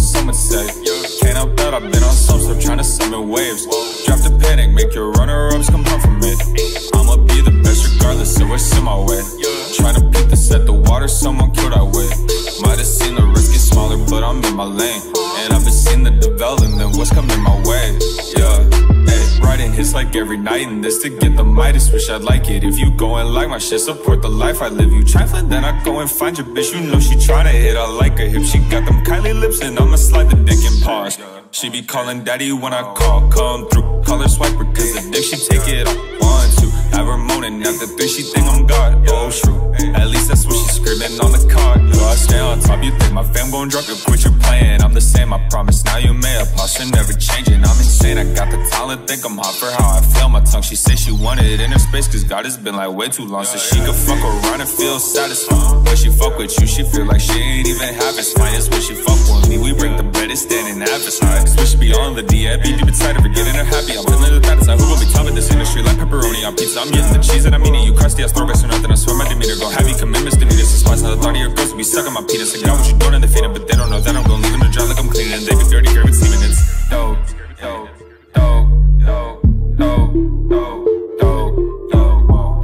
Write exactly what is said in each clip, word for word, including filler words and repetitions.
some would say. Can't help that, I've been on some stuff trying to summon waves. Drop the panic, make your runner-ups come hunt from it. I'ma be the best regardless of what's in my way. Trying to beat this at the water, someone killed our way. Might have seen the risk get smaller, but I'm in my lane. And I've been seeing the development, what's coming my way. Yeah. Writing hits like every night, and this to get the Midas. Wish I'd like it if you go and like my shit. Support the life I live. You trifling, then I go and find your bitch. You know she tryna hit, I like her hip. She got them Kylie lips, and I'ma slide the dick and pause. She be calling daddy when I call, come through. Call her swiper, cause the dick she take it off. One, two, have her moaning. After three, she think I'm God. Oh, true. At least that's what she's screaming on the card. Yo, I stay on top, you think my fam gon' drop you? Quit your playing, I'm the same, I promise. Now you may have posture never changing. I'm insane, I got the talent, think I'm hot for how I feel my tongue. She say she wanted it in her space, cause God has been like way too long. So she could fuck around and feel satisfied. When she fuck with you, she feel like she ain't even half as fine as when she fuck with me. We break the bread, it's standing half as high. Switch be on the D, I be deep inside of her, getting her happy. I'm feeling the fattest, I who will be topping this industry like pepperoni on pizza. I'm getting the cheese and I'm eating you crusty ass throwbacks or nothing. I swear my demeanor go heavy, commitments to me. This is spice, now the thought of your girls will be stuck on my penis. I got what you doing in the feeding, but they don't know that I'm gonna leave in the dry like I'm cleaning. And they get dirty, girl, with semen. It's dope, dope, dope, dope, dope, dope, dope, dope,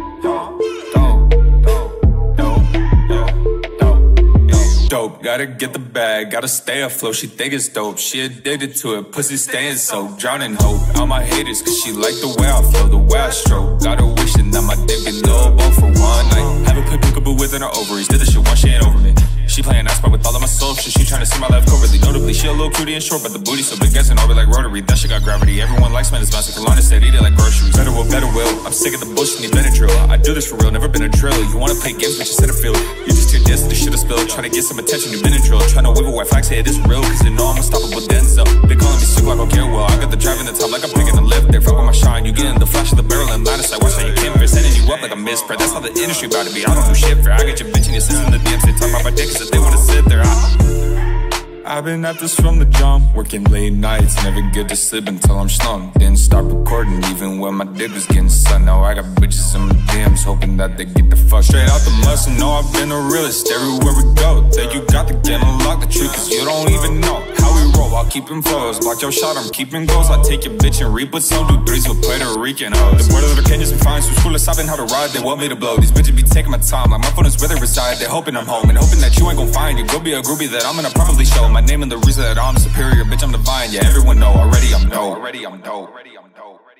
dope, dope, dope, dope. Gotta get the bag, gotta stay afloat. She think it's dope, she addicted to it. Pussy staying soaked, drowning hope. All my haters, cause she like the way I flow, the way I stroke. Got her wishing that my dick be low for one night. Haven't played peekaboo within her ovaries. Did this shit once, she ain't over me. She playing ice with all of my soul shit. She tryna see my life covertly. Notably, she a little cutie and short, but the booty so big as an orbit like rotary. That shit got gravity. Everyone likes man, it's massive. Kalana said eat it like groceries. Better will, better will. I'm sick of the bullshit, need Benadryl. I do this for real, never been a drill. You wanna play games, but you said a feel. You just hear this, this shit a spill. Tryna get some attention, you been a drill. Tryna wave a white flag, say it is real, cause you know I'm unstoppable Denzel. They calling me sick like I care well. I got the drive in the top like I'm picking the lift. They fuck with my shine, you getting the flash of the barrel and line of sight. Watch how you came for sending you up like a misprint. That's how the industry about to be. I don't do shit fair. I get your bitch in your system, the D Ms. They talk about my dick cause if they wanna sit there. I I've been at this from the jump, working late nights, never get to sleep until I'm slumped. Didn't stop recording even when my dick was getting sucked. Now I got bitches in my D Ms hoping that they get the fuck straight out the muscle. Know I've been a realist everywhere we go. Think you got the game, unlock the truth, cause you don't even know how we roll. While keeping flows, block your shot, I'm keeping goals. I take your bitch and reap with some, do threes with Puerto Rican hoes. The border little Kenyans be fine, so school is stopping how to ride. They want me to blow, these bitches be taking my time, like my phone is where they reside. They hoping I'm home, and hoping that you ain't gon' find. You go be a groupie that I'm gonna probably show my name and the reason that I'm superior, bitch, I'm divine. Yeah, everyone know already I'm dope. Already I'm dope. Already I'm dope.